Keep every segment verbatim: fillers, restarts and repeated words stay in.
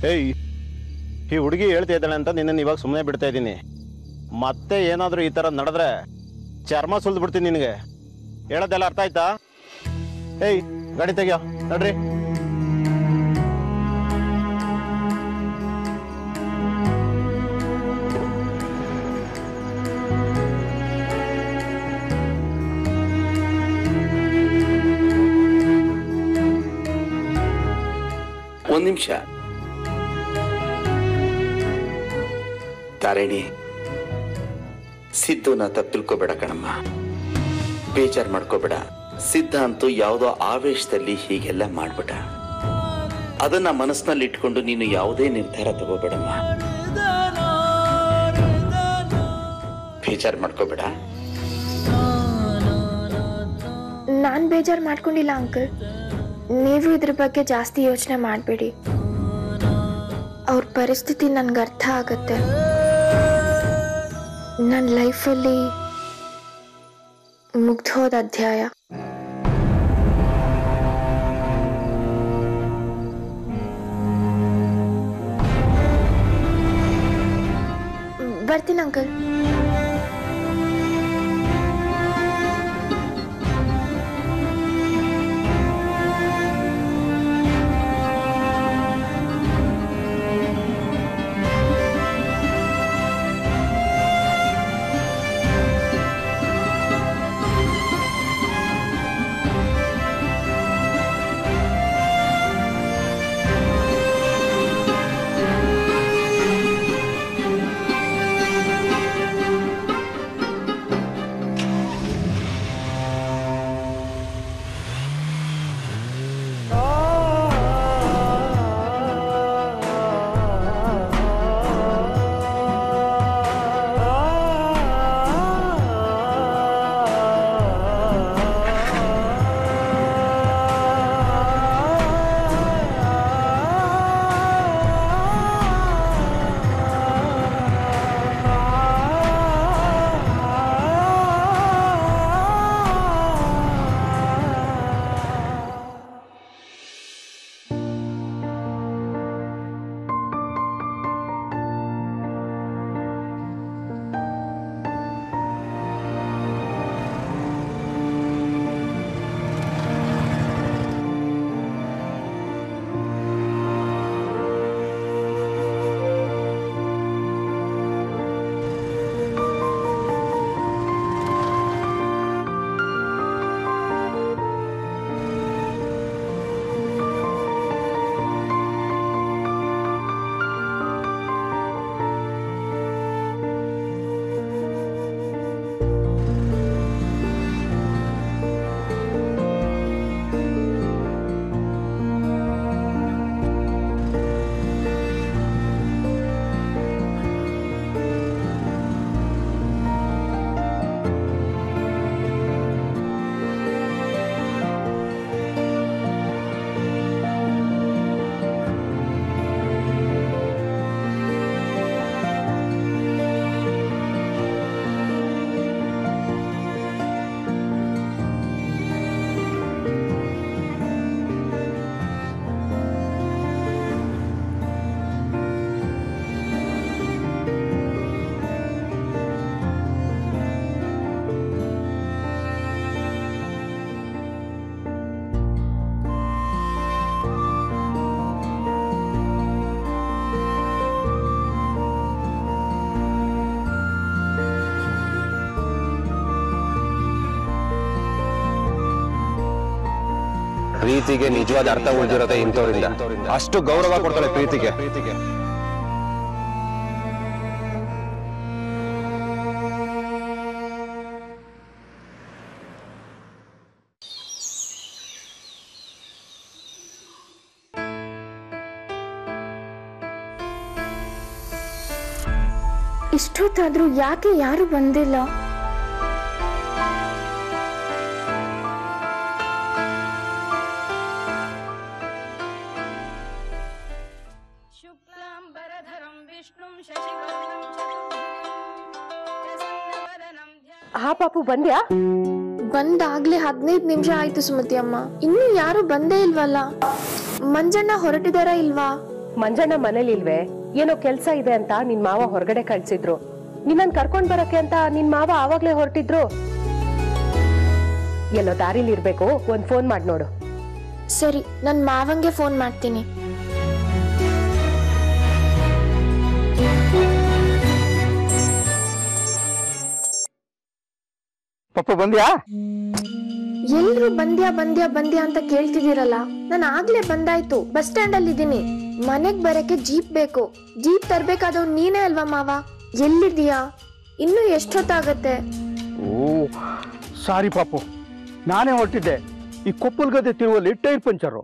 ಏಯ್, ಈ ಹುಡುಗಿ ಹೇಳ್ತಾ ಇದ್ದಾಳೆ ಅಂತ ನಿನ್ನನ್ನು ಇವಾಗ ಸುಮ್ಮನೆ ಬಿಡ್ತಾ ಇದ್ದೀನಿ. ಮತ್ತೆ ಏನಾದರೂ ಈ ಥರ ನಡೆದ್ರೆ ಚರ್ಮ ಸುಲ್ದು ಬಿಡ್ತೀನಿ ನಿನಗೆ. ಹೇಳೋದೆಲ್ಲ ಅರ್ಥ ಆಯ್ತಾ? ಏಯ್, ಗಾಡಿ ತೆಗಿಯೋ, ನಡ್ರಿ. ಒಂದು ನಿಮಿಷ ತಾರೇಣಿ, ಸಿದ್ದುನ ತಪ್ಪು ತಿಳ್ಕೊಬೇಡ ಕಣಮ್ಮ, ಬೇಜಾರು ಮಾಡ್ಕೋಬೇಡ. ಸಿದ್ಧ ಅಂತೂ ಯಾವುದೋ ಆವೇಶದಲ್ಲಿ ಹೀಗೆಲ್ಲ ಮಾಡ್ಬಿಟ್ಟ. ಅದನ್ನ ಮನಸ್ಸಿನಲ್ಲಿ ಇಟ್ಕೊಂಡು ನೀನು ಯಾವುದೇ ನಿರ್ಧಾರ ತಗೋಬೇಡಮ್ಮ, ಬೇಜಾರು ಮಾಡ್ಕೋಬೇಡ. ನಾನ್ ಬೇಜಾರು ಮಾಡ್ಕೊಂಡಿಲ್ಲ ಅಂಕಲ್, ನೀವು ಇದ್ರ ಬಗ್ಗೆ ಜಾಸ್ತಿ ಯೋಚನೆ ಮಾಡಬೇಡಿ. ಅವ್ರ ಪರಿಸ್ಥಿತಿ ನನ್ಗೆ ಅರ್ಥ ಆಗತ್ತೆ. ನನ್ನ ಲೈಫಲ್ಲಿ ಮುಗ್ದೋದ ಅಧ್ಯಾಯ. ಬರ್ತೀನಿ ಅಂಕಲ್. ಪ್ರೀತಿಗೆ ನಿಜವಾದ ಅರ್ಥ ಉಳಿದಿರತ್ತೆ ಇಂಥವ್ರಿಂದ. ಅಷ್ಟು ಗೌರವ ಕೊಡ್ತಾಳೆ ಪ್ರೀತಿಗೆ. ಇಷ್ಟೊತ್ತಾದ್ರೂ ಯಾಕೆ ಯಾರು ಬಂದಿಲ್ಲ? ಹಾ ಪಾಪು, ಬಂದ್ಯಾ? ಬಂದಾಗ್ಲೇ ಹದಿನೈದು ನಿಮಿಷ ಆಯ್ತು ಸುಮತಿ ಅಮ್ಮ, ಇನ್ನೂ ಯಾರು ಬಂದೇ ಇಲ್ವಲ್ಲ. ಮಂಜಣ್ಣ ಹೊರಟಿದಾರ ಇಲ್ವಾ? ಮಂಜಣ್ಣ ಮನೇಲಿ ಇಲ್ವೇ? ಏನೋ ಕೆಲ್ಸ ಇದೆ ಅಂತ ನಿನ್ ಮಾವ ಹೊರಗಡೆ ಕಳ್ಸಿದ್ರು. ನಿನ್ನನ್ ಕರ್ಕೊಂಡ್ ಬರಕ್ಕೆ ಅಂತ ನಿನ್ ಮಾವ ಆವಾಗ್ಲೇ ಹೊರಟಿದ್ರು. ಎಲ್ಲೋ ದಾರಿಲಿ ಇರ್ಬೇಕು, ಒಂದ್ ಫೋನ್ ಮಾಡಿ ನೋಡು. ಸರಿ, ನನ್ ಮಾವಂಗೆ ಫೋನ್ ಮಾಡ್ತೀನಿ. ಪಪ್ಪ ಬಂದ್ಯಾ? ಎಲ್ರು ಬಂದ್ಯಾ ಬಂದ್ಯಾ ಬಂದ್ಯಾ ಅಂತ ಕೇಳ್ತಿದ್ದೀರಲ್ಲ, ನಾನು ಆಗ್ಲೇ ಬಂದಾಯ್ತು. ಬಸ್ ಸ್ಟ್ಯಾಂಡ್ ಅಲ್ಲಿ ಇದ್ದೀನಿ. ಮನೆಗ್ ಬರಕ್ಕೆ ಜೀಪ್ ಬೇಕು. ಜೀಪ್ ತರ್ಬೇಕಾದವ್ ನೀನೇ ಅಲ್ವಾ ಮಾವ? ಎಲ್ಲಿದ್ಯಾ? ಇನ್ನು ಎಷ್ಟೊತ್ತಾಗತ್ತೆ? ಓ ಸಾರಿ ಪಾಪು, ನಾನೇ ಹೊರಟಿದ್ದೆ. ಈ ಕೊಪ್ಪಲ್ ಗದ್ದೆ ತಿರುವಲ್ಲಿ ಟೈರ್ ಪಂಚರು,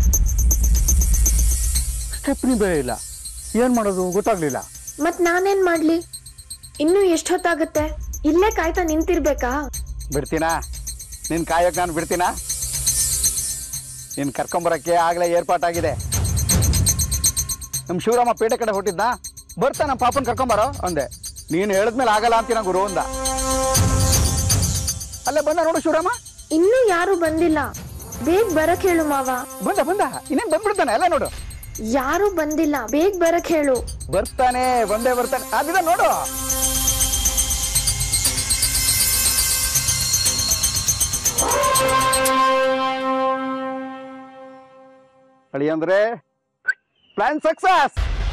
ಸ್ಟೆಪ್ನಿ ಬೇರೆ ಇಲ್ಲ. ಏನ್ ಮಾಡೋದು ಗೊತ್ತಾಗ್ಲಿಲ್ಲ. ಮತ್ ನಾನೇನ್ ಮಾಡ್ಲಿ? ಇನ್ನು ಎಷ್ಟೊತ್ತಾಗತ್ತೆ? ಇಲ್ಲೇ ಕಾಯ್ತಾ ನಿಂತಿರ್ಬೇಕಾ? ಬಿಡ್ತೀನಾ? ನಿನ್ ಕಾಯಕ್ ನಾನು ಬಿಡ್ತೀನಾ? ನಿನ್ ಕರ್ಕೊಂಬರಕ್ಕೆ ಆಗ್ಲೇ ಏರ್ಪಾಟಾಗಿದೆ. ನಮ್ ಶಿವರಾಮ ಪೇಟೆ ಕಡೆ ಹೊಟ್ಟಿದ್ದ. ಬರ್ತಾ ನಮ್ಮ ಪಾಪನ್ ಕರ್ಕೊಂಬರೋ ಅಂದೆ. ನೀನ್ ಹೇಳಿದ್ಮೇಲೆ ಆಗಲ್ಲ ಅಂತೀನ ಗುರು ಅಂದ. ಅಲ್ಲೇ ಬಂದ ನೋಡು ಶಿವರಾಮ. ಇನ್ನೂ ಯಾರು ಬಂದಿಲ್ಲ. ಬೇಗ ಬರಕ್ ಹೇಳು ಮಾವ. ಬಂದ ಬಂದ ಇನ್ನೇನ್ ಬಂದ್ಬಿಡ್ತಾನೆ. ಎಲ್ಲ ನೋಡು, ಯಾರು ಬಂದಿಲ್ಲ. ಬೇಗ ಬರಕ್ ಹೇಳು. ಬರ್ತಾನೆ, ಬಂದೇ ಬರ್ತಾನೆ. ಅದಿದ ನೋಡು. ಅಳಿ ಅಂದ್ರೆ ಪ್ಲಾನ್ ಸಕ್ಸಸ್.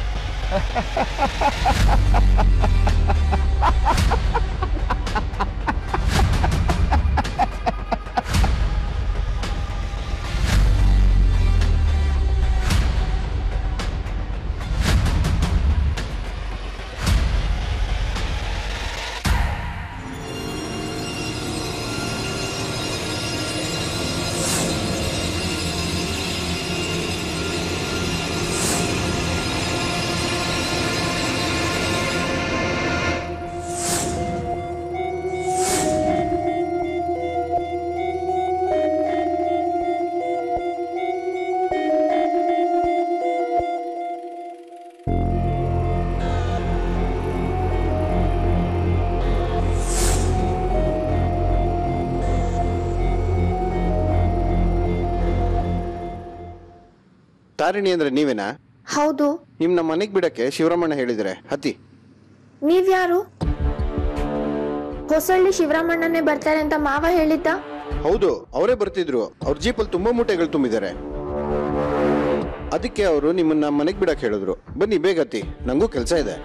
ತಾರಿಣಿ ಅಂದ್ರೆ ನೀವೇನಾ? ಹೌದು. ನಿಮ್ ನಮ್ಮ ಮನೆಗ್ ಬಿಡಕ್ಕೆ ಶಿವರಾಮಣ್ಣ ಹೇಳಿದ್ರೆ ಹತ್ತಿ. ನೀವ್ಯಾರು? ಹೊಸಳ್ಳಿ ಶಿವರಾಮಣ್ಣನೇ ಬರ್ತಾರೆ ಅಂತ ಮಾವ ಹೇಳಿದ್ದ. ಹೌದು, ಅವರೇ ಬರ್ತಿದ್ರು. ಅವ್ರ ಜೀಪಲ್ಲಿ ತುಂಬಾ ಮೂಟೆಗಳು ತುಂಬಿದ್ದಾರೆ. ಅದಕ್ಕೆ ಅವರು ನಿಮ್ಮನ್ನ ಮನೆಗ್ ಬಿಡಕ್ ಹೇಳಿದ್ರು. ಬನ್ನಿ ಬೇಗ ಹತ್ತಿ, ನಂಗೂ ಕೆಲಸ ಇದೆ.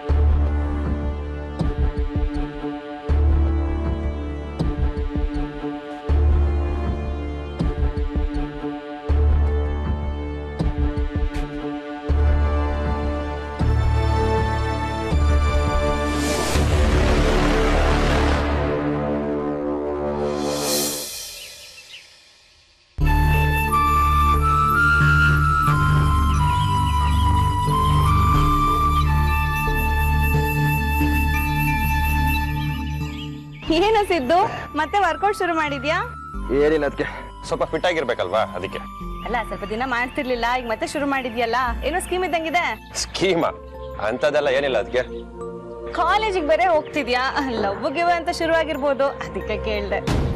ಏನ ಸಿದ್ದು, ಮತ್ತೆ ವರ್ಕೌಟ್ ಶುರು ಮಾಡಿದ್ಯಾ? ಏನಿಲ್ಲ, ಅದಕ್ಕೆ ಸ್ವಲ್ಪ ಫಿಟ್ ಆಗಿರ್ಬೇಕಲ್ವಾ, ಅದಕ್ಕೆ. ಅಲ್ಲ, ಸ್ವಲ್ಪ ದಿನ ಮಾಡ್ತಿರ್ಲಿಲ್ಲ, ಈಗ ಮತ್ತೆ ಶುರು ಮಾಡಿದ್ಯಲ್ಲ, ಏನೋ ಸ್ಕೀಮ್ ಇದ್ದಂಗಿದೆ. ಸ್ಕೀಮಾ? ಅಂತದೆಲ್ಲ ಏನಿಲ್ಲ. ಅದಕ್ಕೆ ಕಾಲೇಜಿಗೆ ಬೇರೆ ಹೋಗ್ತಿದ್ಯಾ, ಲವ್ ಗಿವ್ ಅಂತ ಶುರು ಆಗಿರ್ಬೋದು, ಅದಕ್ಕೆ ಕೇಳ್ದೆ.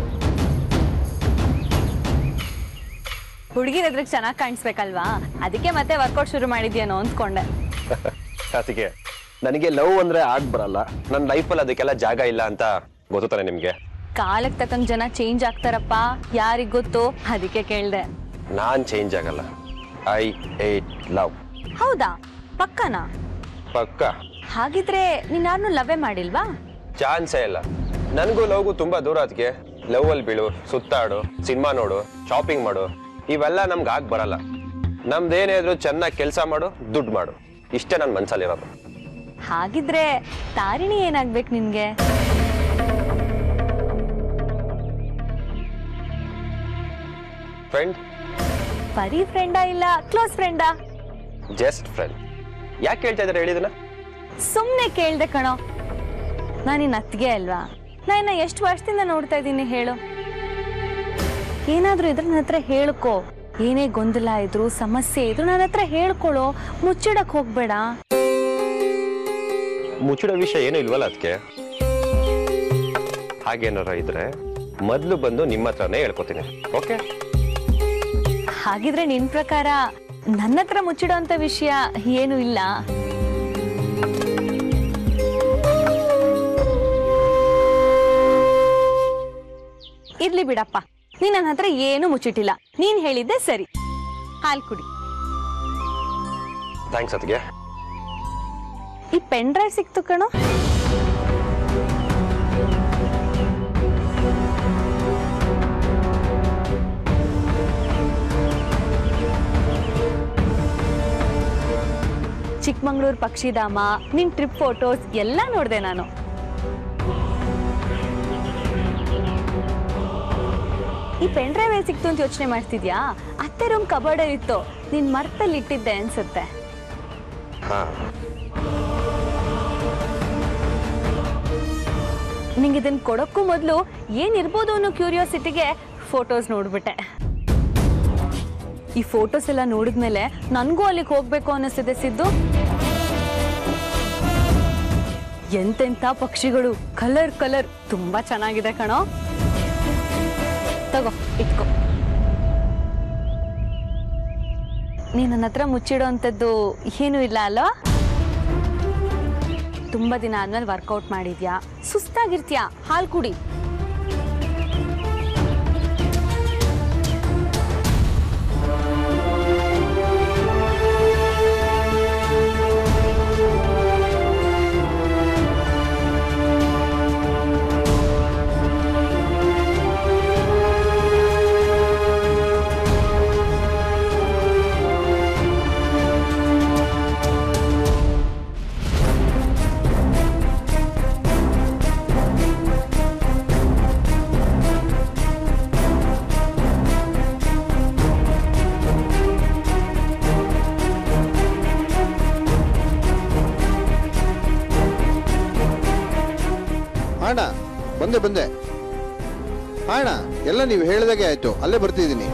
ಹುಡುಗಿರ ಎದುರಿಗೆ ಚೆನ್ನಾಗಿ ಕಾಣಿಸ್ಬೇಕಲ್ವಾ, ಅದಕ್ಕೆ ಮತ್ತೆ ವರ್ಕೌಟ್ ಶುರು ಮಾಡಿದ್ಯೇನೋ ಅಂದ್ಕೊಂಡೆ. ಅದಕ್ಕೆ ನನಗೆ ಲವ್ ಅಂದ್ರೆ ಆಗ್ ಬರಲ್ಲ. ನನ್ನ ಲೈಫಲ್ಲಿ ಅದಕ್ಕೆಲ್ಲ ಜಾಗ ಇಲ್ಲ ಅಂತ ಗೊತ್ತಾನೆ ನಿಮ್ಗೆ. ಕಾಲಕ್ಕೆ ತಕ್ಕಂಗ್ ಜನ ಚೇಂಜ್ ಆಗ್ತಾರಪ್ಪ, ಯಾರಿಗ್ ಗೊತ್ತು, ಅದಕ್ಕೆ ಕೇಳ್ದೆ. ನಾನ್ ಚೇಂಜ್ ಆಗಲ್ಲ. I hate love. ಹೌದಾ? ಪಕ್ಕನಾ? ಪಕ್ಕ. ಹಾಗಿದ್ರೆ ನೀನ್ ಯಾರನ್ನೂ ಲವ್ವೇ ಮಾಡಿಲ್ವಾ? ಚಾನ್ಸೇ ಇಲ್ಲ. ನನಗೂ ಲವ್ಗೂ ತುಂಬಾ ದೂರ. ಅದಕ್ಕೆ ಲವ್ ಅಲ್ಲಿ ಬೀಳು, ಸುತ್ತಾಡು, ಸಿನಿಮಾ ನೋಡು, ಶಾಪಿಂಗ್ ಮಾಡು, ಇವೆಲ್ಲ ನಮ್ಗೆ ಆಗ್ ಬರಲ್ಲ. ನಮ್ದೇನೇ ಇದ್ರು ಚೆನ್ನಾಗಿ ಕೆಲಸ ಮಾಡು, ದುಡ್ಡು ಮಾಡು, ಇಷ್ಟೇ ನನ್ನ ಮನ್ಸಲ್ಲಿರೋದು. ಹಾಗಿದ್ರೆ ತಾರಿಣಿ ಏನಾಗ್ಬೇಕು ನಿನ್ಗೆ? ಫ್ರೆಂಡ್. ಬರೀ ಫ್ರೆಂಡಾ ಇಲ್ಲ ಕ್ಲೋಸ್ ಫ್ರೆಂಡಾ? Just friend. ಯಾಕೆ ಹೇಳ್ತಾ ಇದ್ದಾರೆ ಹೇಳಿದನ? ಸುಮ್ನೆ ಕೇಳ್ದೆ ಕಣೋ. ನಾನಿನ್ ಅತ್ತಿಗೆ ಅಲ್ವಾ? ನಾನು ಎಷ್ಟು ವರ್ಷದಿಂದ ನೋಡ್ತಾ ಇದ್ದೀನಿ ಹೇಳು. ಏನಾದ್ರೂ ಇದ್ರೆ ನನ್ನ ಹತ್ರ ಹೇಳ್ಕೊ. ಏನೇ ಗೊಂದಲ ಇದ್ರು ಸಮಸ್ಯೆ ಇದ್ರು ನನ್ನ ಹತ್ರ ಹೇಳ್ಕೊಳ್ಳೋ, ಮುಚ್ಚಿಡಕ್ ಹೋಗ್ಬೇಡ. ಮುಚ್ಚಿಡೋ ವಿಷಯ ಏನೂ ಇಲ್ವಲ್ಲ ಅದಕ್ಕೆ. ಹಾಗೇನಾರ ಇದ್ರೆ ಮೊದ್ಲು ಬಂದು ನಿಮ್ಮ ಹತ್ರನೇ ಹೇಳ್ಕೊತೀನಿ. ಓಕೆ? ಹಾಗಿದ್ರೆ ನಿನ್ ಪ್ರಕಾರ ನನ್ನ ಹತ್ರ ಮುಚ್ಚಿಡೋ ಅಂತ ವಿಷಯ ಏನು ಇಲ್ಲ. ಇರ್ಲಿ ಬಿಡಪ್ಪ, ನೀನ್ ನನ್ನ ಹತ್ರ ಏನು ಮುಚ್ಚಿಟ್ಟಿಲ್ಲ. ನೀನ್ ಹೇಳಿದ್ದೆ ಸರಿ. ಹಾಲ್ ಕುಡಿ. ಥ್ಯಾಂಕ್ಸ್ ಅತ್ತಿಗೆ. ಈ ಪೆನ್ ಡ್ರೈವ್ ಸಿಕ್ತು ಕಣೋ. ಚಿಕ್ಕಮಂಗ್ಳೂರ್ ಪಕ್ಷಿಧಾಮ, ನಿನ್ ಟ್ರಿಪ್ ಫೋಟೋಸ್ ಎಲ್ಲ ನೋಡ್ದೆ ನಾನು. ಈ ಪೆನ್ ಡ್ರೈವ್ ಎಲ್ಲಿ ಸಿಕ್ತು ಅಂತ ಯೋಚನೆ ಮಾಡ್ತಿದ್ಯಾ? ಅತ್ತೆ ರೂಮ್ ಕಬೋರ್ಡ್ ಇತ್ತು, ನಿನ್ ಮರ್ತಲ್ಲಿ ಇಟ್ಟಿದ್ದೆ ಅನ್ಸುತ್ತೆ. ನಿಂಗೆ ಇದನ್ನ ಕೊಡೋಕ್ಕೂ ಮೊದಲು ಏನಿರ್ಬೋದು ಅನ್ನೋ ಕ್ಯೂರಿಯಾಸಿಟಿಗೆ ಫೋಟೋಸ್ ನೋಡ್ಬಿಟ್ಟೆ. ಈ ಫೋಟೋಸ್ ಎಲ್ಲ ನೋಡಿದ್ಮೇಲೆ ನನ್ಗೂ ಅಲ್ಲಿಗೆ ಹೋಗ್ಬೇಕು ಅನ್ನಿಸ್ತಿದೆ ಸಿದ್ದು. ಎಂತೆಂಥ ಪಕ್ಷಿಗಳು, ಕಲರ್ ಕಲರ್, ತುಂಬಾ ಚೆನ್ನಾಗಿದೆ ಕಣೋ. ತಗೋ ಇಟ್ಕೋ. ನೀನ್ ನನ್ನ ಹತ್ರ ಮುಚ್ಚಿಡೋ ಅಂಥದ್ದು ಏನೂ ಇಲ್ಲ ಅಲ್ವಾ? ತುಂಬಾ ದಿನ ಆದ್ಮೇಲೆ ವರ್ಕೌಟ್ ಮಾಡಿದ್ಯಾ, ಸುಸ್ತಾಗಿರ್ತೀಯಾ, ಹಾಲು ಕುಡಿ. ಅಣ್ಣ ಬಂದೆ ಬಂದೆ ಅಣ್ಣ, ಎಲ್ಲ ನೀವು ಹೇಳಿದಾಗೆ ಆಯ್ತು, ಅಲ್ಲೇ ಬರ್ತಿದ್ದೀನಿ.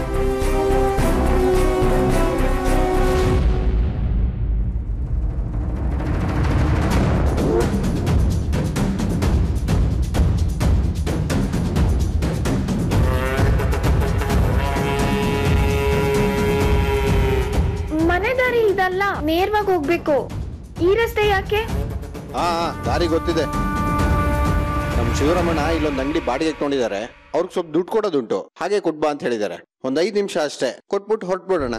ಮನೆ ದಾರಿ ಇದಲ್ಲ, ನೇರವಾಗಿ ಹೋಗ್ಬೇಕು. ಈ ರಸ್ತೆ ಯಾಕೆ? ಹಾ ದಾರಿ ಗೊತ್ತಿದೆ. ನಮ್ ಶಿವರಾಮಣ್ಣ ಇಲ್ಲೊಂದು ಅಂಗಡಿ ಬಾಡಿಗೆ ತಗೊಂಡಿದ್ದಾರೆ, ಅವ್ರಿಗೆ ಸ್ವಲ್ಪ ದುಡ್ಡು ಕೊಡೋದುಂಟು, ಹಾಗೆ ಕೊಟ್ಬಾ ಅಂತ ಹೇಳಿದ್ದಾರೆ. ಒಂದ್ ಐದ್ ನಿಮಿಷ ಅಷ್ಟೇ, ಕೊಟ್ಬಿಟ್ಟು ಹೊರಟ್ಬಿಡೋಣ.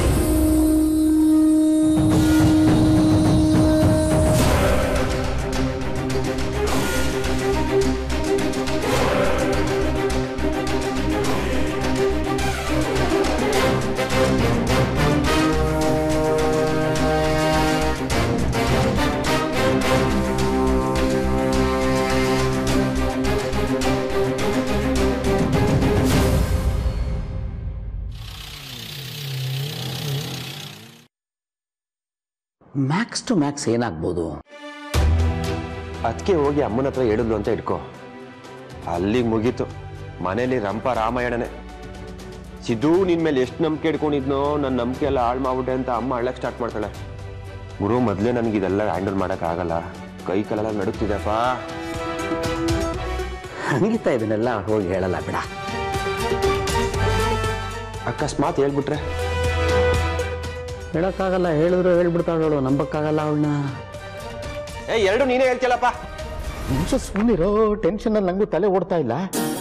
ಮ್ಯಾಕ್ಸ್ ಟು ಮ್ಯಾಕ್ಸ್ ಏನಾಗ್ಬೋದು? ಅದಕ್ಕೆ ಹೋಗಿ ಅಮ್ಮನ ಹತ್ರ ಹೇಳಿದ್ಲು ಅಂತ ಇಟ್ಕೋ, ಅಲ್ಲಿಗೆ ಮುಗೀತು. ಮನೇಲಿ ರಂಪ ರಾಮಾಯಣನೇ. ಸಿದ್ದು ನಿನ್ ಮೇಲೆ ಎಷ್ಟು ನಂಬಿಕೆ ಇಟ್ಕೊಂಡಿದ್ನೋ, ನನ್ನ ನಂಬಿಕೆ ಎಲ್ಲ ಹಾಳು ಮಾಡ್ಬಿಟ್ಟೆ ಅಂತ ಅಮ್ಮ ಅಳ್ಳಕ್ಕೆ ಸ್ಟಾರ್ಟ್ ಮಾಡ್ತಾಳೆ. ಗುರು ಮೊದಲೇ ನನಗೆ ಇದೆಲ್ಲ ಹ್ಯಾಂಡಲ್ ಮಾಡೋಕ್ಕಾಗಲ್ಲ, ಕೈ ಕಾಲೆಲ್ಲ ನಡುಕ್ತಿದೆಪ್ಪ. ಹಂಗಿತ್ತ ಇದನ್ನೆಲ್ಲ ಹೋಗಿ ಹೇಳಲ್ಲ ಬಿಡ. ಅಕಸ್ಮಾತ್ ಹೇಳ್ಬಿಟ್ರೆ? ಹೇಳಕ್ಕಾಗಲ್ಲ, ಹೇಳಿದ್ರು ಹೇಳ್ಬಿಡ್ತಾಳು, ನಂಬಕ್ಕಾಗಲ್ಲ ಅವಳನ್ನ. ಏ ಎರಡು ನೀನೇ ಹೇಳ್ತಿಯಲ್ಲಪ್ಪ. ನಿಮಿಷ ಸುಮ್ಮನಿರೋ, ಟೆನ್ಷನ್ ಅಲ್ಲಿ ನಂಗೂ ತಲೆ ಓಡ್ತಾ ಇಲ್ಲ.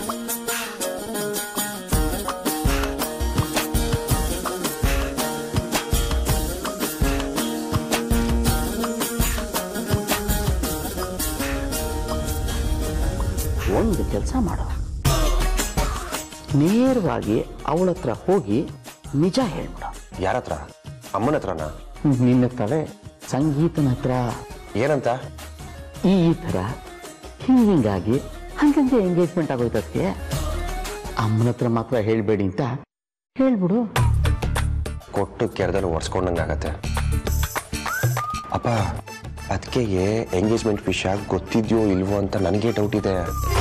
ಒಂದು ಕೆಲಸ ಮಾಡೋ, ನೇರವಾಗಿ ಅವಳ ಹತ್ರ ಹೋಗಿ ನಿಜ ಹೇಳ್ಬಿಡ. ಯಾರ ಹತ್ರ? ಅಮ್ಮನ ಹತ್ರನಾ? ನಿನ್ನ ತಲೆ ಸಂಗೀತನ ಹತ್ರ. ಏನಂತ? ಈ ಥರ ಹಿಂಗಾಗಿ ಹಂಗಂಗೆ ಎಂಗೇಜ್ಮೆಂಟ್ ಆಗೋಯ್ತದಕ್ಕೆ, ಅಮ್ಮನ ಹತ್ರ ಮಾತ್ರ ಹೇಳ್ಬೇಡಿ ಅಂತ ಹೇಳ್ಬಿಡು. ಕೊಟ್ಟು ಕೆರೆದಲ್ಲಿ ಒರೆಸ್ಕೊಂಡಂಗಾಗತ್ತೆ. ಅಪ್ಪ ಅದಕ್ಕೆ ಎಂಗೇಜ್ಮೆಂಟ್ ವಿಷಯ ಗೊತ್ತಿದ್ಯೋ ಇಲ್ವೋ ಅಂತ ನನಗೆ ಡೌಟ್ ಇದೆ.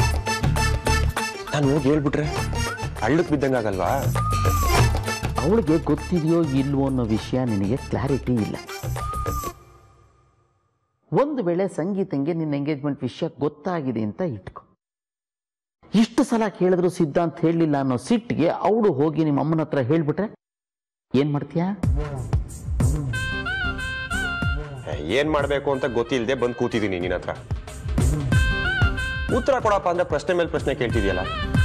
ನಾನು ಹೋಗಿ ಹೇಳ್ಬಿಟ್ರೆ ಹಳ್ಳಕ್ಕೆ ಬಿದ್ದಂಗಾಗಲ್ವಾ? ಅವಳಿಗೆ ಗೊತ್ತಿದೆಯೋ ಇಲ್ವೋ ಅನ್ನೋ ವಿಷಯ ನಿನಗೆ ಕ್ಲಾರಿಟಿ ಇಲ್ಲ. ಒಂದು ವೇಳೆ ಸಂಗೀತಂಗೆ ನಿನ್ನ ಎಂಗೇಜ್ಮೆಂಟ್ ವಿಷಯ ಗೊತ್ತಾಗಿದೆ ಅಂತ ಇಟ್ಕೊ. ಇಷ್ಟು ಸಲ ಕೇಳಿದ್ರು ಸಿದ್ಧಾಂತ ಹೇಳಲಿಲ್ಲ ಅನ್ನೋ ಸಿಟ್ಟಿಗೆ ಅವಳು ಹೋಗಿ ನಿಮ್ಮ ಅಮ್ಮನ ಹತ್ರ ಹೇಳ್ಬಿಟ್ರೆ ಏನ್ ಮಾಡ್ತೀಯಾ? ಏನ್ ಮಾಡ್ಬೇಕು ಅಂತ ಗೊತ್ತಿಲ್ಲದೆ ಬಂದು ಕೂತಿದ್ದೀನಿ ನಿನ್ನ ಹತ್ರ. ಉತ್ತರ ಕೊಡಪ್ಪ ಅಂದ್ರೆ ಪ್ರಶ್ನೆ ಮೇಲೆ ಪ್ರಶ್ನೆ ಕೇಳ್ತಿದ್ಯಲ್ಲ.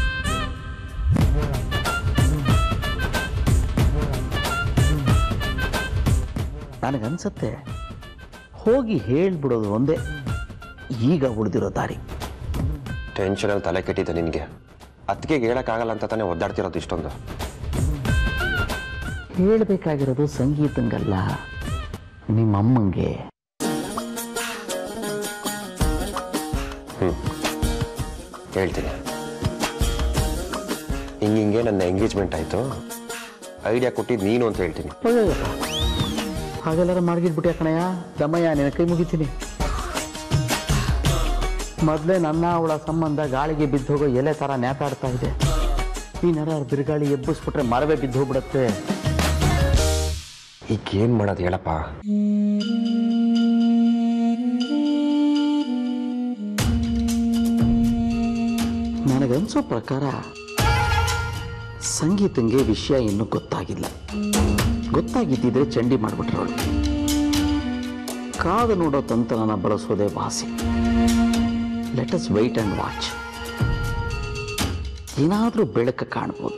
ನನಗನ್ಸತ್ತೆ ಹೋಗಿ ಹೇಳ್ಬಿಡೋದು ಒಂದೇ ಈಗ ಉಳಿದಿರೋ ದಾರಿ. ಟೆನ್ಷನ್ ಅಲ್ಲಿ ತಲೆ ಕೆಟ್ಟಿದೆ ನಿನ್ಗೆ. ಅದಕ್ಕೆ ಹೇಳಕ್ಕಾಗಲ್ಲ ಅಂತ ತಾನೇ ಒದ್ದಾಡ್ತಿರೋದು ಇಷ್ಟೊಂದು. ಹೇಳಬೇಕಾಗಿರೋದು ಸಂಗೀತಂಗಲ್ಲ, ನಿಮ್ಮಮ್ಮಂಗೆ. ಹ್ಮ್ ಹೇಳ್ತೀನಿ. ಹಿಂಗಿಂಗೆ ನನ್ನ ಎಂಗೇಜ್ಮೆಂಟ್ ಆಯ್ತು, ಐಡಿಯಾ ಕೊಟ್ಟಿದ್ದು ನೀನು ಅಂತ ಹೇಳ್ತೀನಿ. ಹಾಗೆಲ್ಲಾರ ಮಾಡ್ಗಿಟ್ಬಿಟ್ಟೆ ಕಣಯ್ಯ. ದಮ್ಮಯ್ಯ ನಿನ್ನ ಕೈ ಮುಗಿತೀನಿ. ಮೊದಲೇ ನನ್ನ ಅವಳ ಸಂಬಂಧ ಗಾಳಿಗೆ ಬಿದ್ದು ಹೋಗೋ ಎಲೆ ಥರ ನೇತಾಡ್ತಾ ಇದೆ. ಈ ನರ ಬಿರುಗಾಳಿ ಎಬ್ಬಿಸ್ಬಿಟ್ರೆ ಮರವೇ ಬಿದ್ದು ಹೋಗ್ಬಿಡತ್ತೆ. ಈಗ ಏನ್ ಮಾಡೋದು ಹೇಳಪ್ಪ? ನನಗನ್ಸೋ ಪ್ರಕಾರ ಸಂಗೀತಂಗೆ ವಿಷಯ ಇನ್ನೂ ಗೊತ್ತಾಗಿಲ್ಲ. ಗೊತ್ತಾಗಿದ್ದಿದ್ರೆ ಚಂಡಿ ಮಾಡ್ಬಿಟ್ರವಳು. ಕಾದು ನೋಡೋ ತಂತ್ರನ ಬಳಸೋದೇ ವಾಸಿ. Let us wait and watch. ಏನಾದರೂ ಬೆಳಕು ಕಾಣ್ಬೋದು.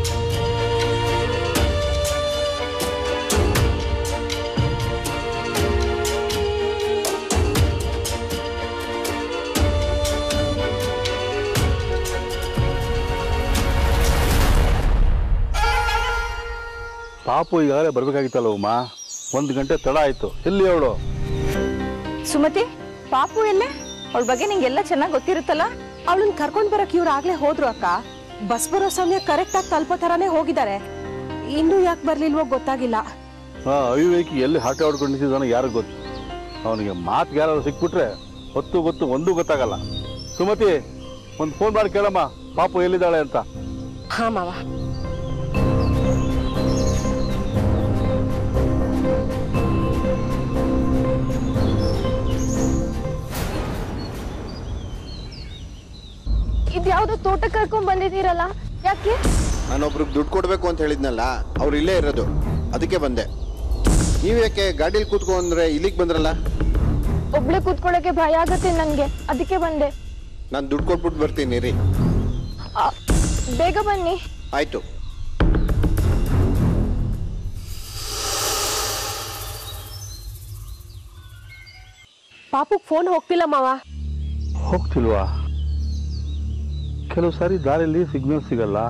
ಪಾಪು ಈಗಾಗಲೇ ಬರ್ಬೇಕಾಗಿತ್ತಲ್ಲ ಉಮಾ, ಒಂದು ಗಂಟೆ ತಡ ಆಯ್ತು. ಎಲ್ಲಿ ಅವಳು? ಸುಮತಿ, ಪಾಪು ಎಲ್ಲೇ? ಅವಳ ಬಗ್ಗೆ ನಿಂಗೆಲ್ಲ ಚೆನ್ನಾಗಿ ಗೊತ್ತಿರುತ್ತಲ್ಲ. ಅವಳನ್ನ ಕರ್ಕೊಂಡ್ ಬರಕ್ ಇವ್ರು ಆಗ್ಲೇ ಹೋದ್ರು ಅಕ್ಕ. ಬಸ್ ಬರೋ ಸಮಯ ಕರೆಕ್ಟ್ ಆಗಿ ತಲುಪೋ ತರಾನೇ ಹೋಗಿದ್ದಾರೆ. ಇನ್ನೂ ಯಾಕೆ ಬರ್ಲಿಲ್ವೋ ಗೊತ್ತಾಗಿಲ್ಲ. ಹಾ, ಅವಿವೇಕಿ ಎಲ್ಲಿ ಹಾಟೆ ಹೊಡ್ಕೊಂಡು ನಿಂತಿದ್ದಾನೆ ಯಾರಿಗೂ ಗೊತ್ತು. ಅವನಿಗೆ ಮಾತು ಯಾರು ಸಿಕ್ಬಿಟ್ರೆ ಹೊತ್ತು ಗೊತ್ತು ಒಂದೂ ಗೊತ್ತಾಗಲ್ಲ. ಸುಮತಿ, ಒಂದು ಫೋನ್ ಮಾಡಿ ಕೇಳಮ್ಮ ಪಾಪು ಎಲ್ಲಿದ್ದಾಳೆ ಅಂತ. ಹಾ ಮಾವ. ಇದ್ಯಾವ್ದೋ ತೋಟ ಕರ್ಕೊಂಡ್ ಬಂದಿದ್ದೀರಲ್ಲ, ಯಾಕೆ? ನಾನೊಬ್ರಿಗೆ ದುಡ್ಡು ಕೊಡ್ಬೇಕು ಅಂತ ಹೇಳಿದ್ನಲ್ಲ, ಅವ್ರು ಇಲ್ಲೇ ಇರೋದು, ಅದಕ್ಕೆ ಬಂದೆ. ನೀವ್ ಯಾಕೆ ಗಾಡೀಲಿ ಕೂತ್ಕೊ ಅಂದ್ರೆ ಇಲ್ಲಿಗೆ ಬಂದ್ರಲ್ಲ? ಒಬ್ಳೆ ಕೂತ್ಕೊಳ್ಳೋಕೆ ಭಯ ಆಗತ್ತೆ ನನ್ಗೆ, ಅದಕ್ಕೆ ಬಂದೆ. ನಾನು ದುಡ್ಡು ಕೊಟ್ಬಿಟ್ಟು ಬರ್ತೀನಿ ರೀ. ಬೇಗ ಬನ್ನಿ. ಆಯ್ತು. ಪಾಪುಗ್ ಫೋನ್ ಹೋಗ್ತಿಲ್ಲ ಮಾವ. ಹೋಗ್ತಿಲ್ವಾ? ಕೆಲವು ಸಾರಿ ದಾರಿಯಲ್ಲಿ ಸಿಗ್ನಲ್ ಸಿಗಲ್ಲ.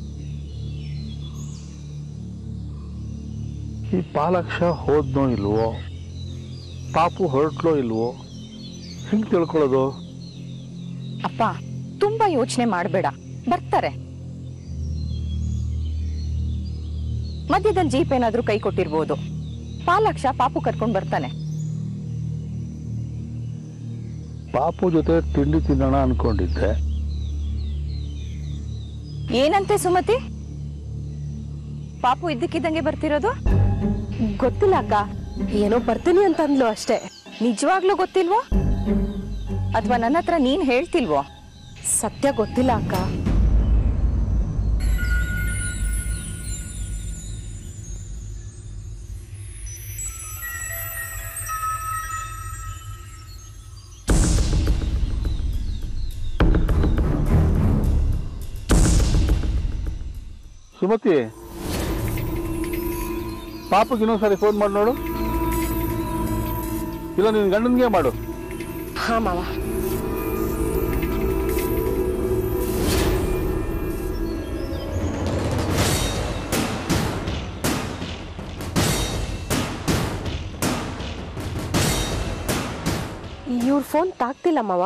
ಈ ಪಾಲಕ್ಷ ಹೋದ್ನೋ ಇಲ್ವೋ, ಪಾಪು ಹೊರಟ್ಲೋ ಇಲ್ವೋ, ಹೆಂಗ್ ತಿಳ್ಕೊಳ್ಳೋದು? ಅಪ್ಪ, ತುಂಬಾ ಯೋಚನೆ ಮಾಡಬೇಡ, ಬರ್ತಾರೆ. ಮಧ್ಯದಲ್ಲಿ ಜೀಪ್ ಏನಾದ್ರೂ ಕೈ ಕೊಟ್ಟಿರ್ಬೋದು. ಪಾಲಕ್ಷ ಪಾಪು ಕರ್ಕೊಂಡ್ ಬರ್ತಾನೆ. ಪಾಪು ಜೊತೆ ತಿಂಡಿ ತಿನ್ನೋಣ ಅನ್ಕೊಂಡಿದ್ದೆ. ಏನಂತೆ ಸುಮತಿ? ಪಾಪು ಇದ್ದಕ್ಕಿದ್ದಂಗೆ ಬರ್ತಿರೋದು? ಗೊತ್ತಿಲ್ಲ ಅಕ್ಕ, ಏನೋ ಬರ್ತೀನಿ ಅಂತ ಅಂದ್ಲು ಅಷ್ಟೇ. ನಿಜವಾಗ್ಲೂ ಗೊತ್ತಿಲ್ವೋ ಅಥವಾ ನನ್ನ ಹತ್ರ ನೀನ್ ಹೇಳ್ತಿಲ್ವೋ? ಸತ್ಯ ಗೊತ್ತಿಲ್ಲ ಅಕ್ಕ. ಸುಮತಿ, ಪಾಪಗೆ ಇನ್ನೊಂದ್ಸರಿ ಫೋನ್ ಮಾಡಿ ನೋಡು. ಇಲ್ಲ ನಿನ್ ಗಂಡನ್ಗೆ ಮಾಡು. ಹಾ ಮಾವ. ಇವ್ರ ಫೋನ್ ತಾಗ್ತಿಲ್ಲ ಮಾವ.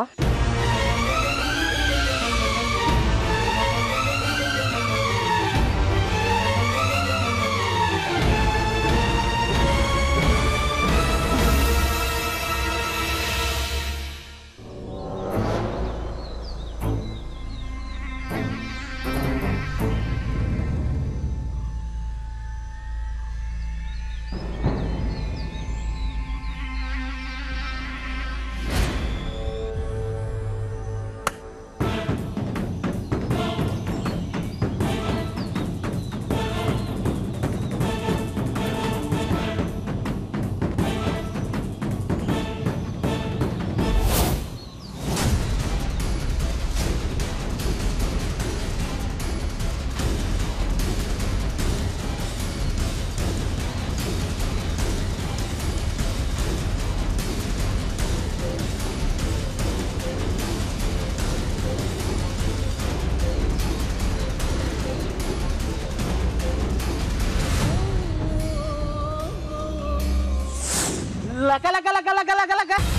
ಲಕ ಲಕ ಲಕ ಲಕ ಲಕ ಲಕ